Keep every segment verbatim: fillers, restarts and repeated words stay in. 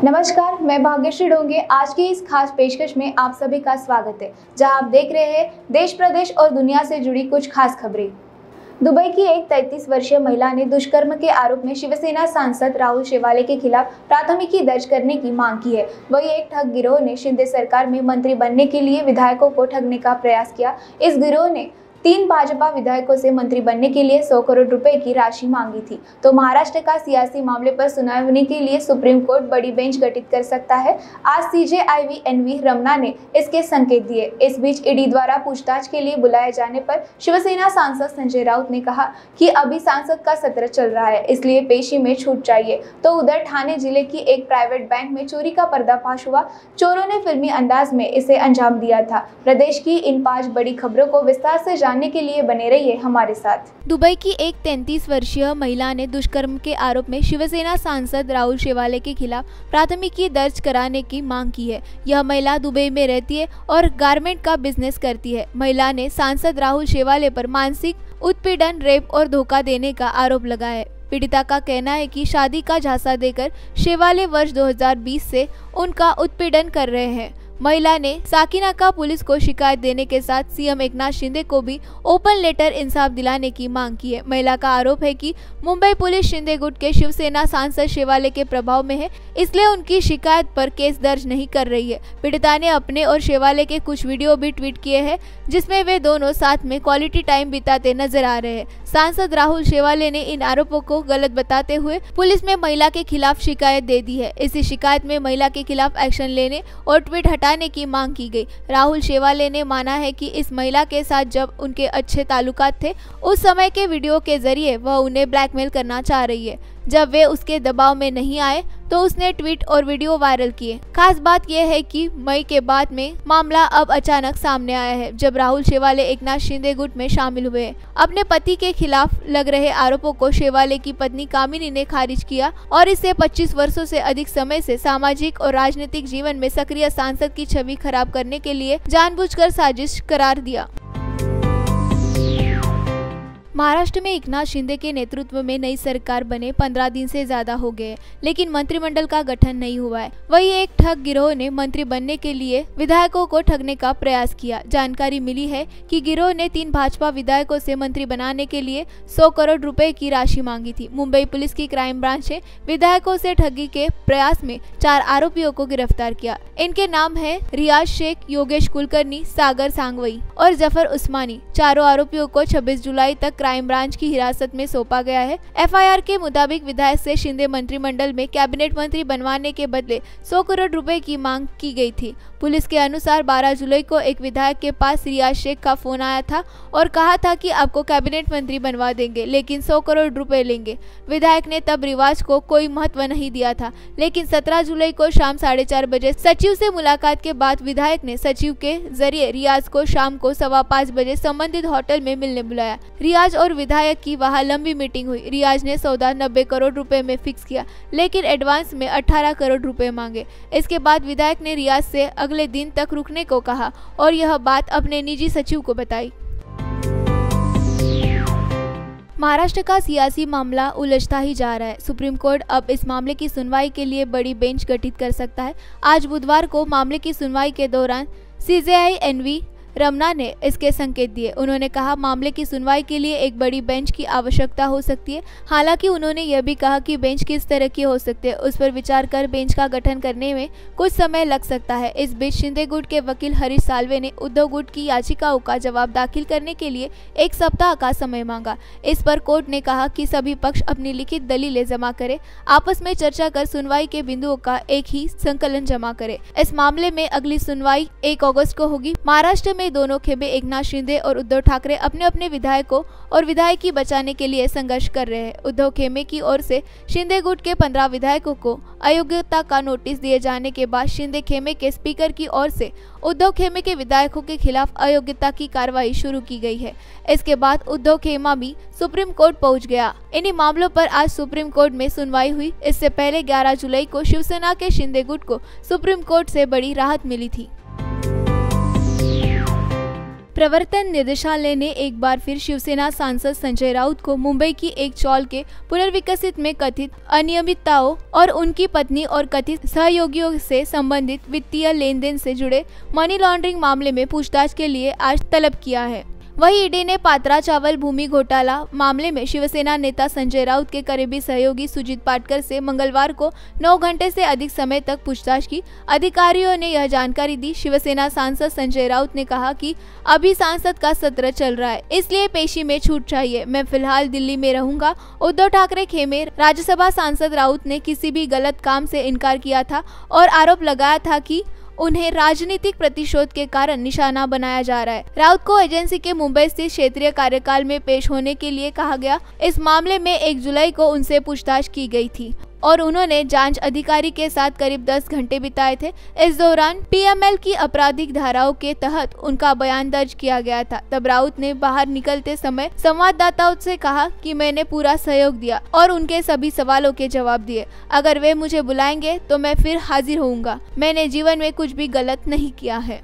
नमस्कार, मैं भाग्यश्री डोंगे। आज की इस खास पेशकश में आप सभी का स्वागत है, जहां आप देख रहे हैं देश प्रदेश और दुनिया से जुड़ी कुछ खास खबरें। दुबई की एक तैंतीस वर्षीय महिला ने दुष्कर्म के आरोप में शिवसेना सांसद राहुल शेवाले के खिलाफ प्राथमिकी दर्ज करने की मांग की है। वही एक ठग गिरोह ने शिंदे सरकार में मंत्री बनने के लिए विधायकों को ठगने का प्रयास किया। इस गिरोह ने तीन भाजपा विधायकों से मंत्री बनने के लिए सौ करोड़ रुपए की राशि मांगी थी। तो महाराष्ट्र का सियासी मामले पर सुनवाई के लिए सुप्रीम कोर्ट बड़ी बेंच गठित कर सकता है। आज सीजेआईवी एनवी रमना ने इसके संकेत दिए। इस बीच ईडी द्वारा पूछताछ के लिए बुलाए जाने पर शिवसेना सांसद संजय राउत ने कहा कि अभी सांसद का सत्र चल रहा है, इसलिए पेशी में छूट चाहिए। तो उधर ठाणे जिले की एक प्राइवेट बैंक में चोरी का पर्दाफाश हुआ। चोरों ने फिल्मी अंदाज में इसे अंजाम दिया था। प्रदेश की इन पांच बड़ी खबरों को विस्तार से जानने के लिए बने रहिए हमारे साथ। दुबई की एक तैंतीस वर्षीय महिला ने दुष्कर्म के आरोप में शिवसेना सांसद राहुल शेवाले के खिलाफ प्राथमिकी दर्ज कराने की मांग की है। यह महिला दुबई में रहती है और गारमेंट का बिजनेस करती है। महिला ने सांसद राहुल शेवाले पर मानसिक उत्पीड़न, रेप और धोखा देने का आरोप लगाया है। पीड़िता का कहना है कि शादी का झांसा देकर शेवाले वर्ष दो हज़ार बीस से उनका उत्पीड़न कर रहे हैं। महिला ने साकिनाका पुलिस को शिकायत देने के साथ सीएम एकनाथ शिंदे को भी ओपन लेटर इंसाफ दिलाने की मांग की है। महिला का आरोप है कि मुंबई पुलिस शिंदे गुट के शिवसेना सांसद शेवाले के प्रभाव में है, इसलिए उनकी शिकायत पर केस दर्ज नहीं कर रही है। पीड़िता ने अपने और शेवाले के कुछ वीडियो भी ट्वीट किए हैं, जिसमें वे दोनों साथ में क्वालिटी टाइम बिताते नजर आ रहे हैं। सांसद राहुल शेवाले ने इन आरोपों को गलत बताते हुए पुलिस में महिला के खिलाफ शिकायत दे दी है। इसी शिकायत में महिला के खिलाफ एक्शन लेने और ट्वीट हटाने की मांग की गई। राहुल शेवाले ने माना है कि इस महिला के साथ जब उनके अच्छे ताल्लुकात थे, उस समय के वीडियो के जरिए वह उन्हें ब्लैकमेल करना चाह रही है। जब वे उसके दबाव में नहीं आए तो उसने ट्वीट और वीडियो वायरल किए। खास बात यह है कि मई के बाद में मामला अब अचानक सामने आया है, जब राहुल शेवाले एकनाथ शिंदे गुट में शामिल हुए। अपने पति के खिलाफ लग रहे आरोपों को शेवाले की पत्नी कामिनी ने खारिज किया और इसे पच्चीस वर्षों से अधिक समय से सामाजिक और राजनीतिक जीवन में सक्रिय सांसद की छवि खराब करने के लिए जानबूझकर साजिश करार दिया। महाराष्ट्र में एकनाथ शिंदे के नेतृत्व में नई सरकार बने पंद्रह दिन से ज्यादा हो गए, लेकिन मंत्रिमंडल का गठन नहीं हुआ है। वही एक ठग गिरोह ने मंत्री बनने के लिए विधायकों को ठगने का प्रयास किया। जानकारी मिली है कि गिरोह ने तीन भाजपा विधायकों से मंत्री बनाने के लिए सौ करोड़ रुपए की राशि मांगी थी। मुंबई पुलिस की क्राइम ब्रांच ने विधायकों से ठगी के प्रयास में चार आरोपियों को गिरफ्तार किया। इनके नाम है रियाज शेख, योगेश कुलकर्णी, सागर सांगवई और जफर उस्मानी। चारों आरोपियों को छब्बीस जुलाई तक क्राइम ब्रांच की हिरासत में सौंपा गया है। एफआईआर के मुताबिक विधायक से शिंदे मंत्रिमंडल में कैबिनेट मंत्री बनवाने के बदले सौ करोड़ रुपए की मांग की गई थी। पुलिस के अनुसार बारह जुलाई को एक विधायक के पास रियाज शेख का फोन आया था और कहा था कि आपको कैबिनेट मंत्री बनवा देंगे, लेकिन सौ करोड़ रुपए लेंगे। विधायक ने तब रिवाज को कोई महत्व नहीं दिया था, लेकिन सत्रह जुलाई को शाम साढ़े चार बजे सचिव से मुलाकात के बाद विधायक ने सचिव के जरिए रियाज को शाम को सवा पाँच बजे संबंधित होटल में मिलने बुलाया। रियाज और विधायक की वहां लंबी मीटिंग हुई। रियाज ने सौदा नब्बे करोड़ रुपए में फिक्स किया, लेकिन एडवांस में अठारह करोड़ रुपए मांगे। इसके बाद विधायक ने रियाज से अगले दिन तक रुकने को कहा और यह बात अपने निजी सचिव को बताई। महाराष्ट्र का सियासी मामला उलझता ही जा रहा है। सुप्रीम कोर्ट अब इस मामले की सुनवाई के लिए बड़ी बेंच गठित कर सकता है। आज बुधवार को मामले की सुनवाई के दौरान सीजेआई एनवी रमना ने इसके संकेत दिए। उन्होंने कहा मामले की सुनवाई के लिए एक बड़ी बेंच की आवश्यकता हो सकती है। हालांकि उन्होंने यह भी कहा कि बेंच किस तरह की हो सकती है, उस पर विचार कर बेंच का गठन करने में कुछ समय लग सकता है। इस बीच शिंदे गुट के वकील हरीश साल्वे ने उद्धव गुट की याचिकाओं का जवाब दाखिल करने के लिए एक सप्ताह का समय मांगा। इस पर कोर्ट ने कहा कि सभी पक्ष अपनी लिखित दलीलें जमा करें, आपस में चर्चा कर सुनवाई के बिंदुओं का एक ही संकलन जमा करे। इस मामले में अगली सुनवाई एक अगस्त को होगी। महाराष्ट्र में दोनों खेमे एकनाथ शिंदे और उद्धव ठाकरे अपने अपने विधायकों और विधायकी बचाने के लिए संघर्ष कर रहे हैं। उद्धव खेमे की ओर से शिंदे गुट के पंद्रह विधायकों को अयोग्यता का नोटिस दिए जाने के बाद शिंदे खेमे के स्पीकर की ओर से उद्धव खेमे के विधायकों के खिलाफ अयोग्यता की कार्रवाई शुरू की गई है। इसके बाद उद्धव खेमा भी सुप्रीम कोर्ट पहुंच गया। इन्हीं मामलों पर आज सुप्रीम कोर्ट में सुनवाई हुई। इससे पहले ग्यारह जुलाई को शिवसेना के शिंदे गुट को सुप्रीम कोर्ट से बड़ी राहत मिली थी। प्रवर्तन निदेशालय ने एक बार फिर शिवसेना सांसद संजय राउत को मुंबई की एक चॉल के पुनर्विकसित में कथित अनियमितताओं और उनकी पत्नी और कथित सहयोगियों से संबंधित वित्तीय लेन देन से जुड़े मनी लॉन्ड्रिंग मामले में पूछताछ के लिए आज तलब किया है। वहीं ईडी ने पात्रा चावल भूमि घोटाला मामले में शिवसेना नेता संजय राउत के करीबी सहयोगी सुजीत पाटकर से मंगलवार को नौ घंटे से अधिक समय तक पूछताछ की। अधिकारियों ने यह जानकारी दी। शिवसेना सांसद संजय राउत ने कहा कि अभी सांसद का सत्र चल रहा है, इसलिए पेशी में छूट चाहिए। मैं फिलहाल दिल्ली में रहूंगा। उद्धव ठाकरे खेमे। राज्यसभा सांसद राउत ने किसी भी गलत काम से इनकार किया था और आरोप लगाया था कि उन्हें राजनीतिक प्रतिशोध के कारण निशाना बनाया जा रहा है। राउत को एजेंसी के मुंबई स्थित क्षेत्रीय कार्यकाल में पेश होने के लिए कहा गया। इस मामले में एक जुलाई को उनसे पूछताछ की गई थी और उन्होंने जांच अधिकारी के साथ करीब दस घंटे बिताए थे। इस दौरान पीएमएल की आपराधिक धाराओं के तहत उनका बयान दर्ज किया गया था। तब राउत ने बाहर निकलते समय संवाददाताओं से कहा कि मैंने पूरा सहयोग दिया और उनके सभी सवालों के जवाब दिए। अगर वे मुझे बुलाएंगे तो मैं फिर हाजिर होऊंगा। मैंने जीवन में कुछ भी गलत नहीं किया है।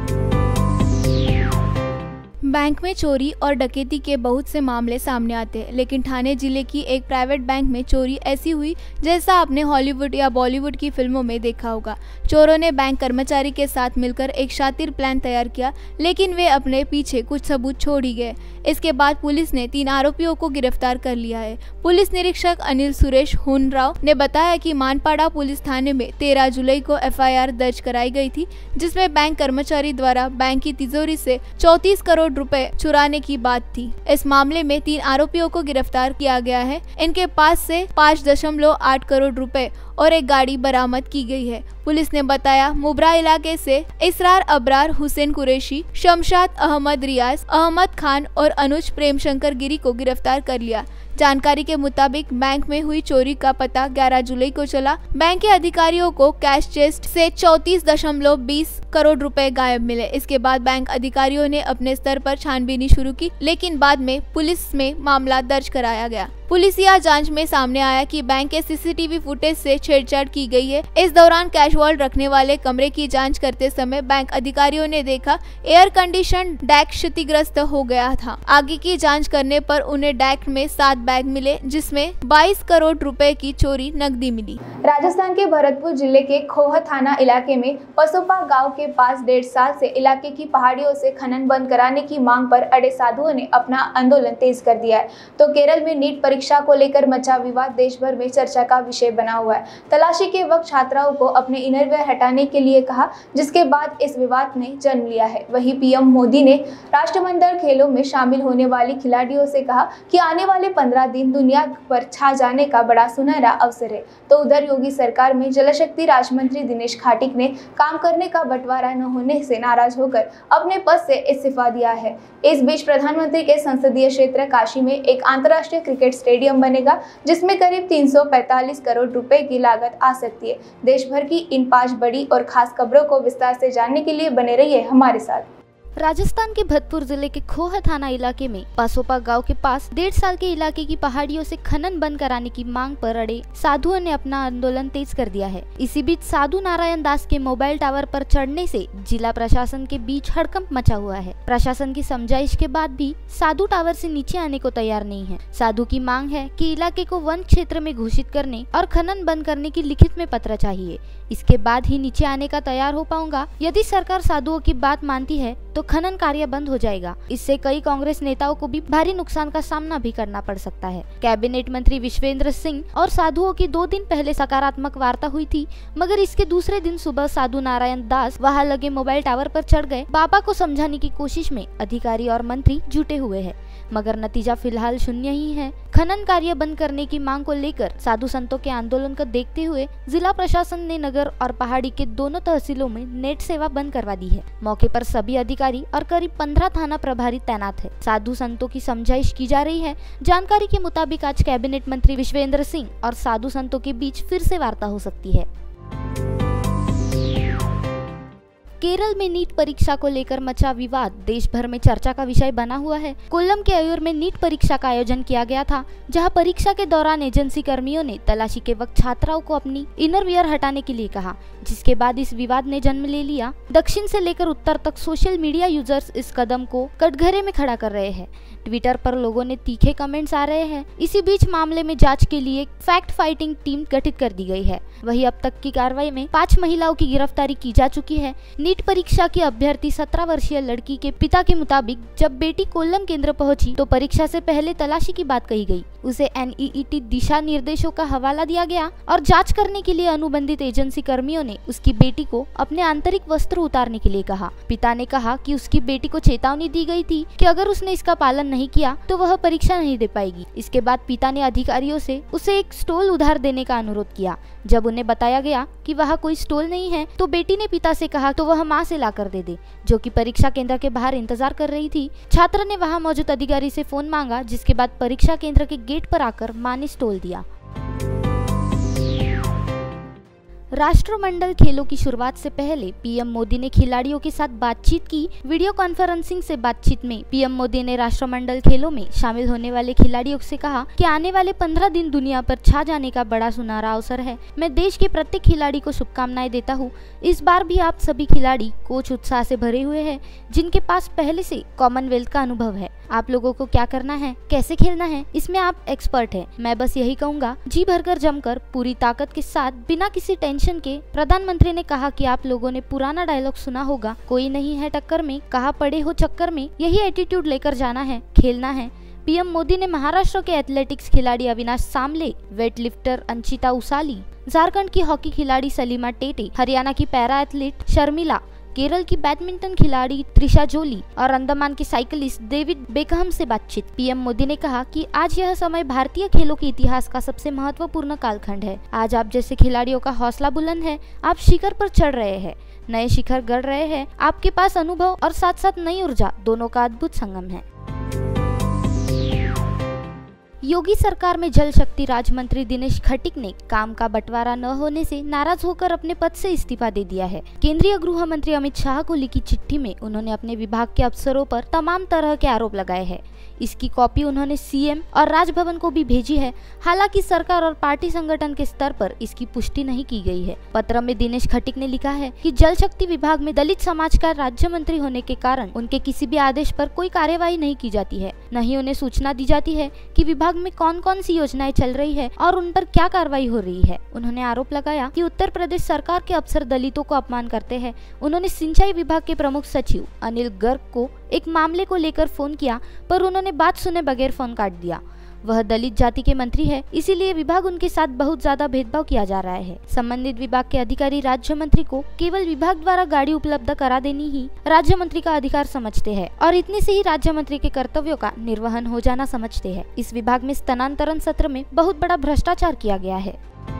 बैंक में चोरी और डकैती के बहुत से मामले सामने आते हैं, लेकिन ठाणे जिले की एक प्राइवेट बैंक में चोरी ऐसी हुई जैसा आपने हॉलीवुड या बॉलीवुड की फिल्मों में देखा होगा। चोरों ने बैंक कर्मचारी के साथ मिलकर एक शातिर प्लान तैयार किया, लेकिन वे अपने पीछे कुछ सबूत छोड़ ही गए। इसके बाद पुलिस ने तीन आरोपियों को गिरफ्तार कर लिया है। पुलिस निरीक्षक अनिल सुरेश हुनराव ने बताया कि मानपाड़ा पुलिस थाने में तेरह जुलाई को एफ आई आर दर्ज कराई गई थी, जिसमें बैंक कर्मचारी द्वारा बैंक की तिजोरी से चौंतीस करोड़ रुपए चुराने की बात थी। इस मामले में तीन आरोपियों को गिरफ्तार किया गया है। इनके पास से पाँच दशमलव आठ करोड़ रुपए और एक गाड़ी बरामद की गई है। पुलिस ने बताया मुब्रा इलाके से इसरार अबरार, हुसैन कुरैशी, शमशाद अहमद, रियाज अहमद खान और अनुज प्रेमशंकर गिरी को गिरफ्तार कर लिया। जानकारी के मुताबिक बैंक में हुई चोरी का पता ग्यारह जुलाई को चला। बैंक के अधिकारियों को कैश चेस्ट से चौंतीस दशमलव बीस करोड़ रुपए गायब मिले। इसके बाद बैंक अधिकारियों ने अपने स्तर पर छानबीनी शुरू की, लेकिन बाद में पुलिस में मामला दर्ज कराया गया। पुलिसिया जांच में सामने आया कि बैंक के सीसीटीवी फुटेज से छेड़छाड़ की गई है। इस दौरान कैश वॉल्ट रखने वाले कमरे की जांच करते समय बैंक अधिकारियों ने देखा एयर कंडीशन डैक क्षतिग्रस्त हो गया था। आगे की जांच करने पर उन्हें डैक में सात बैग मिले, जिसमें बाईस करोड़ रुपए की चोरी नकदी मिली। राजस्थान के भरतपुर जिले के खोह थाना इलाके में पसोपा गांव के पास डेढ़ साल से इलाके की पहाड़ियों से खनन बंद कराने की मांग पर अड़े साधुओं ने अपना आंदोलन तेज कर दिया है। तो केरल में नीट परीक्षा को लेकर मचा विवाद देश भर में चर्चा का विषय बना हुआ है। तलाशी के वक्त छात्राओं को अपने इनरवियर हटाने के लिए कहा, जिसके बाद इस विवाद ने जन्म लिया है। वहीं पीएम मोदी ने राष्ट्रमंडल खेलों में शामिल होने वाली खिलाड़ियों से कहा कि आने वाले पंद्रह दिन दुनिया पर छा जाने का बड़ा सुनहरा अवसर है। तो उधर योगी सरकार में जलशक्ति राज्य मंत्री दिनेश खाटिक ने काम करने का बंटवारा न होने से नाराज होकर अपने पद से इस्तीफा दिया है। इस बीच प्रधानमंत्री के संसदीय क्षेत्र काशी में एक अंतर्राष्ट्रीय क्रिकेट स्टेडियम बनेगा, जिसमें करीब तीन सौ पैंतालीस करोड़ रुपए की लागत आ सकती है। देश भर की इन पांच बड़ी और खास खबरों को विस्तार से जानने के लिए बने रहिए हमारे साथ। राजस्थान के भरतपुर जिले के खोह थाना इलाके में पासोपा गांव के पास डेढ़ साल के इलाके की पहाड़ियों से खनन बंद कराने की मांग पर अड़े साधुओं ने अपना आंदोलन तेज कर दिया है। इसी बीच साधु नारायण दास के मोबाइल टावर पर चढ़ने से जिला प्रशासन के बीच हड़कंप मचा हुआ है। प्रशासन की समझाइश के बाद भी साधु टावर से नीचे आने को तैयार नहीं है। साधु की मांग है कि इलाके को वन क्षेत्र में घोषित करने और खनन बंद करने की लिखित में पत्र चाहिए। इसके बाद ही नीचे आने का तैयार हो पाऊंगा। यदि सरकार साधुओं की बात मानती है तो खनन कार्य बंद हो जाएगा। इससे कई कांग्रेस नेताओं को भी भारी नुकसान का सामना भी करना पड़ सकता है। कैबिनेट मंत्री विश्वेंद्र सिंह और साधुओं की दो दिन पहले सकारात्मक वार्ता हुई थी, मगर इसके दूसरे दिन सुबह साधु नारायण दास वहां लगे मोबाइल टावर पर चढ़ गए। बाबा को समझाने की कोशिश में अधिकारी और मंत्री जुटे हुए हैं, मगर नतीजा फिलहाल शून्य ही है। खनन कार्य बंद करने की मांग को लेकर साधु संतों के आंदोलन को देखते हुए जिला प्रशासन ने नगर और पहाड़ी के दोनों तहसीलों में नेट सेवा बंद करवा दी है। मौके पर सभी अधिकारी और करीब पंद्रह थाना प्रभारी तैनात है। साधु संतों की समझाइश की जा रही है। जानकारी के मुताबिक आज कैबिनेट मंत्री विश्वेंद्र सिंह और साधु संतों के बीच फिर से वार्ता हो सकती है। केरल में नीट परीक्षा को लेकर मचा विवाद देश भर में चर्चा का विषय बना हुआ है। कोल्लम के अयूर में नीट परीक्षा का आयोजन किया गया था, जहां परीक्षा के दौरान एजेंसी कर्मियों ने तलाशी के वक्त छात्राओं को अपनी इनर वियर हटाने के लिए कहा, जिसके बाद इस विवाद ने जन्म ले लिया। दक्षिण से लेकर उत्तर तक सोशल मीडिया यूजर्स इस कदम को कटघरे में खड़ा कर रहे हैं। ट्विटर पर लोगों ने तीखे कमेंट्स आ रहे हैं। इसी बीच मामले में जांच के लिए फैक्ट फाइटिंग टीम गठित कर दी गई है। वहीं अब तक की कार्रवाई में पांच महिलाओं की गिरफ्तारी की जा चुकी है। नीट परीक्षा की अभ्यर्थी सत्रह वर्षीय लड़की के पिता के मुताबिक जब बेटी कोल्लम केंद्र पहुंची तो परीक्षा से पहले तलाशी की बात कही गई। उसे एन ई ई टी दिशा निर्देशों का हवाला दिया गया और जांच करने के लिए अनुबंधित एजेंसी कर्मियों ने उसकी बेटी को अपने आंतरिक वस्त्र उतारने के लिए कहा। पिता ने कहा कि उसकी बेटी को चेतावनी दी गई थी कि अगर उसने इसका पालन नहीं किया तो वह परीक्षा नहीं दे पाएगी। इसके बाद पिता ने अधिकारियों से उसे एक स्टॉल उधार देने का अनुरोध किया। जब उन्हें बताया गया कि वहाँ कोई स्टॉल नहीं है तो बेटी ने पिता से कहा तो वह माँ से ला कर दे दे, जो कि परीक्षा केंद्र के बाहर इंतजार कर रही थी। छात्र ने वहाँ मौजूद अधिकारी से फोन मांगा, जिसके बाद परीक्षा केंद्र के गेट पर आकर माँ ने स्टॉल दिया। राष्ट्रमंडल खेलों की शुरुआत से पहले पीएम मोदी ने खिलाड़ियों के साथ बातचीत की। वीडियो कॉन्फ्रेंसिंग से बातचीत में पीएम मोदी ने राष्ट्रमंडल खेलों में शामिल होने वाले खिलाड़ियों से कहा कि आने वाले पंद्रह दिन दुनिया पर छा जाने का बड़ा सुनहरा अवसर है। मैं देश के प्रत्येक खिलाड़ी को शुभकामनाएं देता हूं। इस बार भी आप सभी खिलाड़ी कोच उत्साह से भरे हुए हैं, जिनके पास पहले से कॉमनवेल्थ का अनुभव है। आप लोगों को क्या करना है, कैसे खेलना है, इसमें आप एक्सपर्ट हैं। मैं बस यही कहूँगा, जी भरकर जमकर पूरी ताकत के साथ बिना किसी टेंशन के। प्रधानमंत्री ने कहा कि आप लोगों ने पुराना डायलॉग सुना होगा, कोई नहीं है टक्कर में, कहा पड़े हो चक्कर में। यही एटीट्यूड लेकर जाना है, खेलना है। पीएम मोदी ने महाराष्ट्र के एथलेटिक्स खिलाड़ी अविनाश सामले, वेट लिफ्टर अंशिता उसाली, झारखंड की हॉकी खिलाड़ी सलीमा टेटे, हरियाणा की पैरा एथलीट शर्मिला, केरल की बैडमिंटन खिलाड़ी त्रिशा जोली और अंडमान के साइकिलिस्ट डेविड बेकहम से बातचीत। पीएम मोदी ने कहा कि आज यह समय भारतीय खेलों के इतिहास का सबसे महत्वपूर्ण कालखंड है। आज आप जैसे खिलाड़ियों का हौसला बुलंद है, आप शिखर पर चढ़ रहे हैं, नए शिखर गढ़ रहे हैं। आपके पास अनुभव और साथ साथ नई ऊर्जा, दोनों का अद्भुत संगम है। योगी सरकार में जल शक्ति राज्य मंत्री दिनेश खटीक ने काम का बंटवारा न होने से नाराज होकर अपने पद से इस्तीफा दे दिया है। केंद्रीय गृह मंत्री अमित शाह को लिखी चिट्ठी में उन्होंने अपने विभाग के अफसरों पर तमाम तरह के आरोप लगाए हैं। इसकी कॉपी उन्होंने सीएम और राजभवन को भी भेजी है। हालांकि सरकार और पार्टी संगठन के स्तर पर इसकी पुष्टि नहीं की गई है। पत्र में दिनेश खटीक ने लिखा है कि जल शक्ति विभाग में दलित समाज का राज्य मंत्री होने के कारण उनके किसी भी आदेश पर कोई कार्यवाही नहीं की जाती है, न ही उन्हें सूचना दी जाती है कि विभाग में कौन कौन सी योजनाएं चल रही है और उन पर क्या कार्रवाई हो रही है। उन्होंने आरोप लगाया कि उत्तर प्रदेश सरकार के अफसर दलितों को अपमान करते हैं। उन्होंने सिंचाई विभाग के प्रमुख सचिव अनिल गर्ग को एक मामले को लेकर फोन किया, पर उन्होंने बात सुने बगैर फोन काट दिया। वह दलित जाति के मंत्री है, इसीलिए विभाग उनके साथ बहुत ज्यादा भेदभाव किया जा रहा है। संबंधित विभाग के अधिकारी राज्य मंत्री को केवल विभाग द्वारा गाड़ी उपलब्ध करा देनी ही राज्य मंत्री का अधिकार समझते हैं और इतने से ही राज्य मंत्री के कर्तव्यों का निर्वहन हो जाना समझते हैं। इस विभाग में स्थानांतरण सत्र में बहुत बड़ा भ्रष्टाचार किया गया है।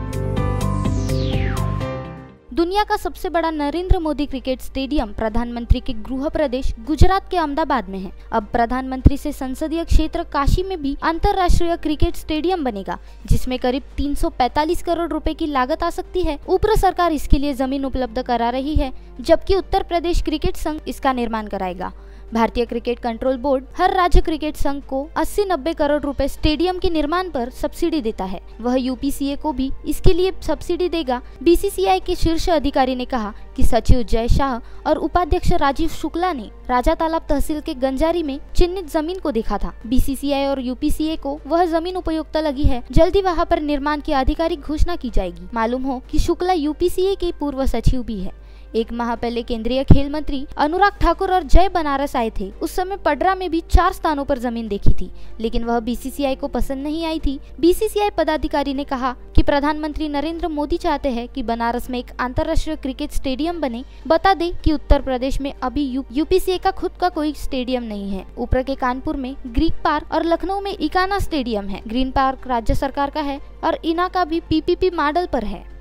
दुनिया का सबसे बड़ा नरेंद्र मोदी क्रिकेट स्टेडियम प्रधानमंत्री के गृह प्रदेश गुजरात के अहमदाबाद में है। अब प्रधानमंत्री से संसदीय क्षेत्र काशी में भी अंतरराष्ट्रीय क्रिकेट स्टेडियम बनेगा, जिसमें करीब तीन सौ पैंतालीस करोड़ रुपए की लागत आ सकती है। ऊपर सरकार इसके लिए जमीन उपलब्ध करा रही है, जबकि उत्तर प्रदेश क्रिकेट संघ इसका निर्माण कराएगा। भारतीय क्रिकेट कंट्रोल बोर्ड हर राज्य क्रिकेट संघ को अस्सी नब्बे करोड़ रुपए स्टेडियम के निर्माण पर सब्सिडी देता है। वह यूपीसीए को भी इसके लिए सब्सिडी देगा। बीसीसीआई के शीर्ष अधिकारी ने कहा कि सचिव जय शाह और उपाध्यक्ष राजीव शुक्ला ने राजा तालाब तहसील के गंजारी में चिन्हित जमीन को देखा था। बीसीसीआई और यूपीसीए को वह जमीन उपयुक्त लगी है। जल्दी वहां पर निर्माण की आधिकारिक घोषणा की जाएगी। मालूम हो कि शुक्ला यूपीसीए के पूर्व सचिव भी है। एक माह पहले केंद्रीय खेल मंत्री अनुराग ठाकुर और जय बनारस आए थे। उस समय पडरा में भी चार स्थानों पर जमीन देखी थी, लेकिन वह बीसीसीआई को पसंद नहीं आई थी। बीसीसीआई पदाधिकारी ने कहा कि प्रधानमंत्री नरेंद्र मोदी चाहते हैं कि बनारस में एक अंतर्राष्ट्रीय क्रिकेट स्टेडियम बने। बता दें कि उत्तर प्रदेश में अभी यू, यूपीसीए का खुद का कोई स्टेडियम नहीं है। ऊपर के कानपुर में ग्रीक पार्क और लखनऊ में इकाना स्टेडियम है। ग्रीन पार्क राज्य सरकार का है और इना का भी पीपीपी मॉडल पर है।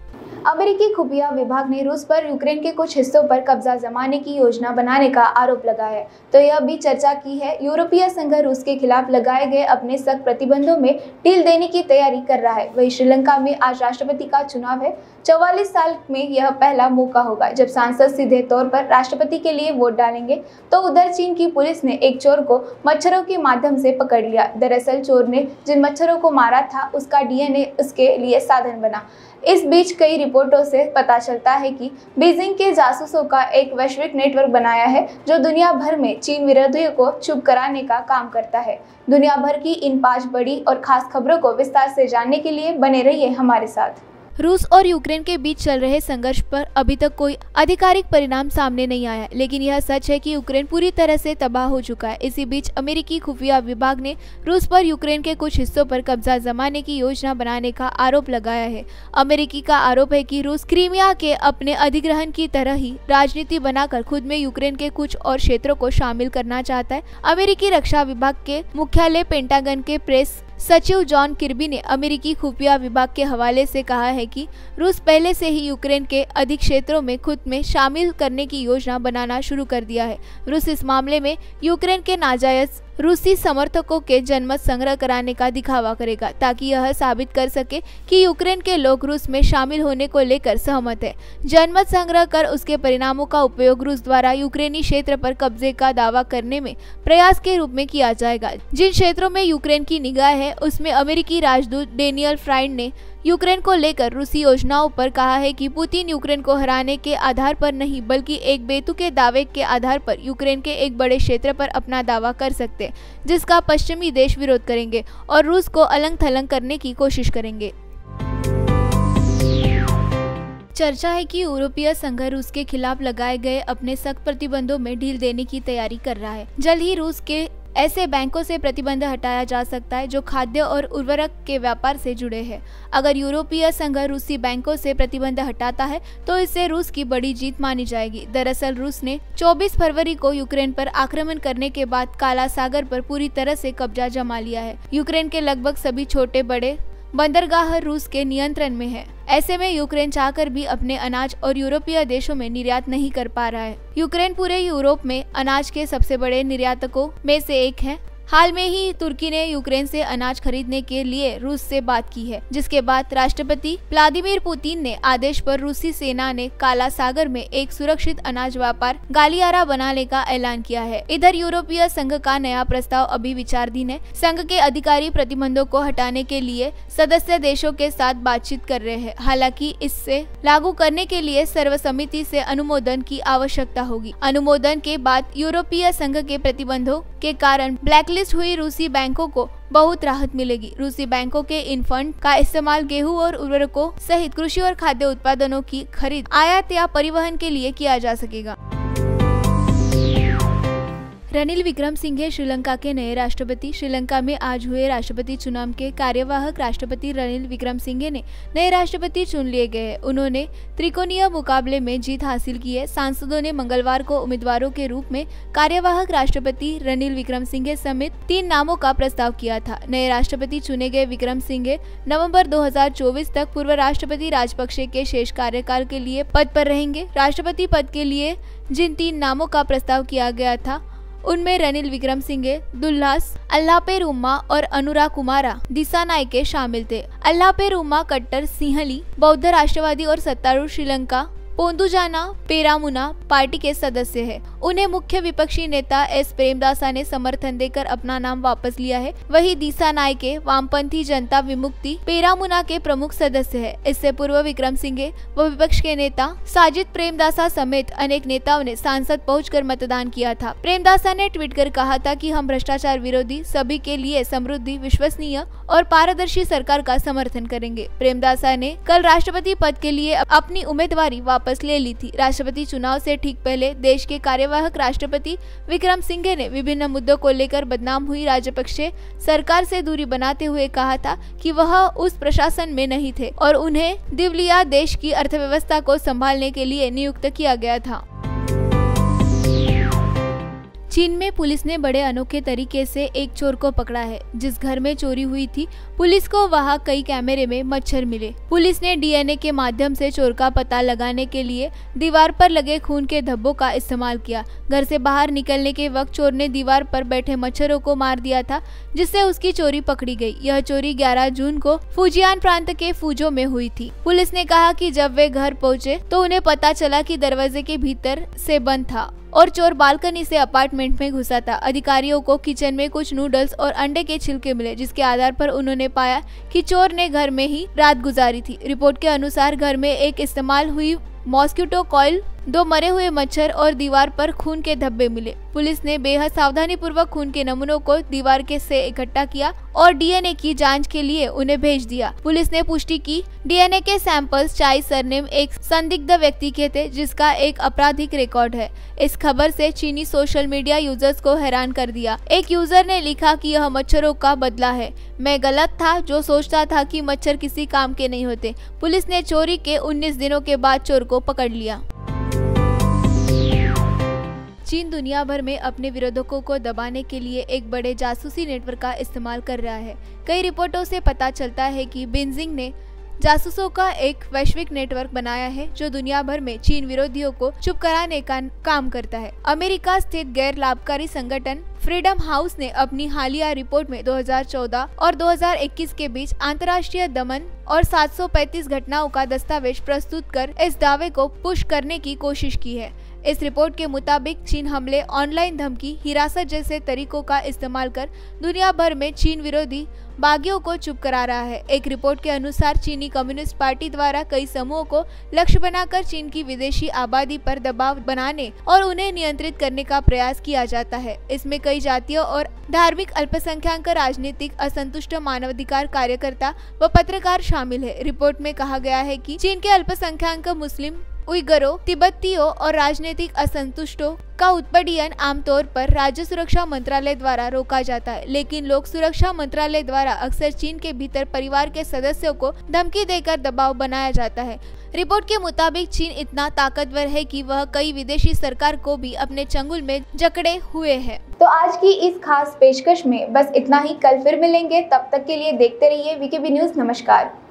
अमेरिकी खुफिया विभाग ने रूस पर यूक्रेन के कुछ हिस्सों पर कब्जा जमाने की योजना बनाने का आरोप लगाया है। तो यह भी चर्चा की है यूरोपीय संघ रूस के खिलाफ लगाए गए अपने सख्त प्रतिबंधों में ढील देने की तैयारी कर रहा है। वहीं श्रीलंका में आज राष्ट्रपति का चुनाव है। चौवालीस साल में यह पहला मौका होगा जब सांसद सीधे तौर पर राष्ट्रपति के लिए वोट डालेंगे। तो उधर चीन की पुलिस ने एक चोर को मच्छरों के माध्यम से पकड़ लिया। दरअसल चोर ने जिन मच्छरों को मारा था उसका डीएनए उसके लिए साधन बना। इस बीच कई रिपोर्टों से पता चलता है कि बीजिंग के जासूसों का एक वैश्विक नेटवर्क बनाया है जो दुनिया भर में चीन विरोधियों को चुप कराने का काम करता है। दुनिया भर की इन पांच बड़ी और खास खबरों को विस्तार से जानने के लिए बने रहिए हमारे साथ। रूस और यूक्रेन के बीच चल रहे संघर्ष पर अभी तक कोई आधिकारिक परिणाम सामने नहीं आया, लेकिन यह सच है कि यूक्रेन पूरी तरह से तबाह हो चुका है। इसी बीच अमेरिकी खुफिया विभाग ने रूस पर यूक्रेन के कुछ हिस्सों पर कब्जा जमाने की योजना बनाने का आरोप लगाया है। अमेरिकी का आरोप है कि रूस क्रीमिया के अपने अधिग्रहण की तरह ही राजनीति बनाकर खुद में यूक्रेन के कुछ और क्षेत्रों को शामिल करना चाहता है। अमेरिकी रक्षा विभाग के मुख्यालय पेंटागन के प्रेस सचिव जॉन किर्बी ने अमेरिकी खुफिया विभाग के हवाले से कहा है कि रूस पहले से ही यूक्रेन के अधिक क्षेत्रों में खुद में शामिल करने की योजना बनाना शुरू कर दिया है। रूस इस मामले में यूक्रेन के नाजायज रूसी समर्थकों के जनमत संग्रह कराने का दिखावा करेगा ताकि यह साबित कर सके कि यूक्रेन के लोग रूस में शामिल होने को लेकर सहमत है। जनमत संग्रह कर उसके परिणामों का उपयोग रूस द्वारा यूक्रेनी क्षेत्र पर कब्जे का दावा करने में प्रयास के रूप में किया जाएगा। जिन क्षेत्रों में यूक्रेन की निगाह है उसमें अमेरिकी राजदूत डेनियल फ्राइड ने यूक्रेन को लेकर रूसी योजनाओं पर कहा है कि पुतिन यूक्रेन को हराने के आधार पर नहीं बल्कि एक बेतुके दावे के आधार पर यूक्रेन के एक बड़े क्षेत्र पर अपना दावा कर सकते हैं, जिसका पश्चिमी देश विरोध करेंगे और रूस को अलंग थलंग करने की कोशिश करेंगे। चर्चा है कि यूरोपीय संघ रूस के खिलाफ लगाए गए अपने सख्त प्रतिबंधों में ढील देने की तैयारी कर रहा है। जल्द ही रूस के ऐसे बैंकों से प्रतिबंध हटाया जा सकता है जो खाद्य और उर्वरक के व्यापार से जुड़े हैं। अगर यूरोपीय संघ रूसी बैंकों से प्रतिबंध हटाता है तो इससे रूस की बड़ी जीत मानी जाएगी। दरअसल रूस ने चौबीस फरवरी को यूक्रेन पर आक्रमण करने के बाद काला सागर पर पूरी तरह से कब्जा जमा लिया है। यूक्रेन के लगभग सभी छोटे बड़े बंदरगाह रूस के नियंत्रण में है। ऐसे में यूक्रेन चाहकर भी अपने अनाज और यूरोपीय देशों में निर्यात नहीं कर पा रहा है। यूक्रेन पूरे यूरोप में अनाज के सबसे बड़े निर्यातकों में से एक है। हाल में ही तुर्की ने यूक्रेन से अनाज खरीदने के लिए रूस से बात की है, जिसके बाद राष्ट्रपति व्लादिमीर पुतिन ने आदेश पर रूसी सेना ने काला सागर में एक सुरक्षित अनाज व्यापार गलियारा बनाने का ऐलान किया है। इधर यूरोपीय संघ का नया प्रस्ताव अभी विचाराधीन है। संघ के अधिकारी प्रतिबंधों को हटाने के लिए सदस्य देशों के साथ बातचीत कर रहे हैं। हालांकि इससे लागू करने के लिए सर्वसम्मति से अनुमोदन की आवश्यकता होगी। अनुमोदन के बाद यूरोपीय संघ के प्रतिबंधों के कारण ब्लैकलिस्ट हुई रूसी बैंकों को बहुत राहत मिलेगी। रूसी बैंकों के इन फंड का इस्तेमाल गेहूं और उर्वरकों सहित कृषि और खाद्य उत्पादनों की खरीद, आयात या परिवहन के लिए किया जा सकेगा। रनिल विक्रमसिंघे श्रीलंका के नए राष्ट्रपति। श्रीलंका में आज हुए राष्ट्रपति चुनाव के कार्यवाहक राष्ट्रपति रनिल विक्रमसिंघे ने नए राष्ट्रपति चुन लिए गए। उन्होंने त्रिकोणीय मुकाबले में जीत हासिल की है। सांसदों ने मंगलवार को उम्मीदवारों के रूप में कार्यवाहक राष्ट्रपति रनिल विक्रमसिंघे समेत तीन नामों का प्रस्ताव किया था। नए राष्ट्रपति चुने गए विक्रमसिंघे नवंबर दो हजार चौबीस तक पूर्व राष्ट्रपति राजपक्षे के शेष कार्यकाल के लिए पद पर रहेंगे। राष्ट्रपति पद के लिए जिन तीन नामों का प्रस्ताव किया गया था उनमें रनिल विक्रमसिंघे, दुल्लास अल्लापेरुम्मा और अनुरा कुमारा दिसानायके शामिल थे। अल्लापेरुम्मा कट्टर सिंहली बौद्ध राष्ट्रवादी और सत्तारूढ़ श्रीलंका पोंदुजाना पेरामुना पार्टी के सदस्य है। उन्हें मुख्य विपक्षी नेता एस प्रेमदासा ने समर्थन देकर अपना नाम वापस लिया है। वही दिसानायके वामपंथी जनता विमुक्ति पेरामुना के प्रमुख सदस्य है। इससे पूर्व विक्रमसिंघे व विपक्ष के नेता साजिद प्रेमदासा समेत अनेक नेताओं ने सांसद पहुंचकर मतदान किया था। प्रेमदासा ने ट्वीट कर कहा था कि हम भ्रष्टाचार विरोधी, सभी के लिए समृद्धि, विश्वसनीय और पारदर्शी सरकार का समर्थन करेंगे। प्रेमदासा ने कल राष्ट्रपति पद के लिए अपनी उम्मीदवारी वापस ले ली थी। राष्ट्रपति चुनाव से ठीक पहले देश के कार्यवाहक राष्ट्रपति विक्रमसिंघे ने विभिन्न मुद्दों को लेकर बदनाम हुई राजपक्षे सरकार से दूरी बनाते हुए कहा था कि वह उस प्रशासन में नहीं थे और उन्हें दिवालिया देश की अर्थव्यवस्था को संभालने के लिए नियुक्त किया गया था। चीन में पुलिस ने बड़े अनोखे तरीके से एक चोर को पकड़ा है। जिस घर में चोरी हुई थी, पुलिस को वहां कई कैमरे में मच्छर मिले। पुलिस ने डीएनए के माध्यम से चोर का पता लगाने के लिए दीवार पर लगे खून के धब्बों का इस्तेमाल किया। घर से बाहर निकलने के वक्त चोर ने दीवार पर बैठे मच्छरों को मार दिया था, जिससे उसकी चोरी पकड़ी गई। यह चोरी ग्यारह जून को फुजियान प्रांत के फुजो में हुई थी। पुलिस ने कहा कि जब वे घर पहुंचे तो उन्हें पता चला कि दरवाजे के भीतर से बंद था और चोर बालकनी से अपार्टमेंट में घुसा था। अधिकारियों को किचन में कुछ नूडल्स और अंडे के छिलके मिले, जिसके आधार पर उन्होंने पाया कि चोर ने घर में ही रात गुजारी थी। रिपोर्ट के अनुसार घर में एक इस्तेमाल हुई मॉस्किटो कॉइल, दो मरे हुए मच्छर और दीवार पर खून के धब्बे मिले। पुलिस ने बेहद सावधानी पूर्वक खून के नमूनों को दीवार के से इकट्ठा किया और डीएनए की जांच के लिए उन्हें भेज दिया। पुलिस ने पुष्टि की डीएनए के सैंपल्स चाई सरनेम एक संदिग्ध व्यक्ति के थे, जिसका एक आपराधिक रिकॉर्ड है। इस खबर से चीनी सोशल मीडिया यूजर्स को हैरान कर दिया। एक यूजर ने लिखा कि यह मच्छरों का बदला है। मैं गलत था जो सोचता था कि मच्छर किसी काम के नहीं होते। पुलिस ने चोरी के उन्नीस दिनों के बाद चोर को पकड़ लिया। चीन दुनिया भर में अपने विरोधकों को दबाने के लिए एक बड़े जासूसी नेटवर्क का इस्तेमाल कर रहा है। कई रिपोर्टों से पता चलता है कि बीजिंग ने जासूसों का एक वैश्विक नेटवर्क बनाया है, जो दुनिया भर में चीन विरोधियों को चुप कराने का काम करता है। अमेरिका स्थित गैर लाभकारी संगठन फ्रीडम हाउस ने अपनी हालिया रिपोर्ट में दो हज़ार चौदह और दो हज़ार इक्कीस के बीच अंतर्राष्ट्रीय दमन और सात सौ पैंतीस घटनाओं का दस्तावेज प्रस्तुत कर इस दावे को पुश करने की कोशिश की है। इस रिपोर्ट के मुताबिक चीन हमले, ऑनलाइन धमकी, हिरासत जैसे तरीकों का इस्तेमाल कर दुनिया भर में चीन विरोधी बागियों को चुप करा रहा है। एक रिपोर्ट के अनुसार चीनी कम्युनिस्ट पार्टी द्वारा कई समूहों को लक्ष्य बनाकर चीन की विदेशी आबादी पर दबाव बनाने और उन्हें नियंत्रित करने का प्रयास किया जाता है। इसमें कई जातीय और धार्मिक अल्पसंख्यक, राजनीतिक असंतुष्ट, मानवाधिकार कार्यकर्ता व पत्रकार शामिल है। रिपोर्ट में कहा गया है कि चीन के अल्पसंख्यक मुस्लिम, उइगरों, तिब्बतियों और राजनीतिक असंतुष्टों का उत्पीड़न आमतौर पर राज्य सुरक्षा मंत्रालय द्वारा रोका जाता है, लेकिन लोक सुरक्षा मंत्रालय द्वारा अक्सर चीन के भीतर परिवार के सदस्यों को धमकी देकर दबाव बनाया जाता है। रिपोर्ट के मुताबिक चीन इतना ताकतवर है कि वह कई विदेशी सरकार को भी अपने चंगुल में जकड़े हुए है। तो आज की इस खास पेशकश में बस इतना ही। कल फिर मिलेंगे, तब तक के लिए देखते रहिए वीकेबी न्यूज़। नमस्कार।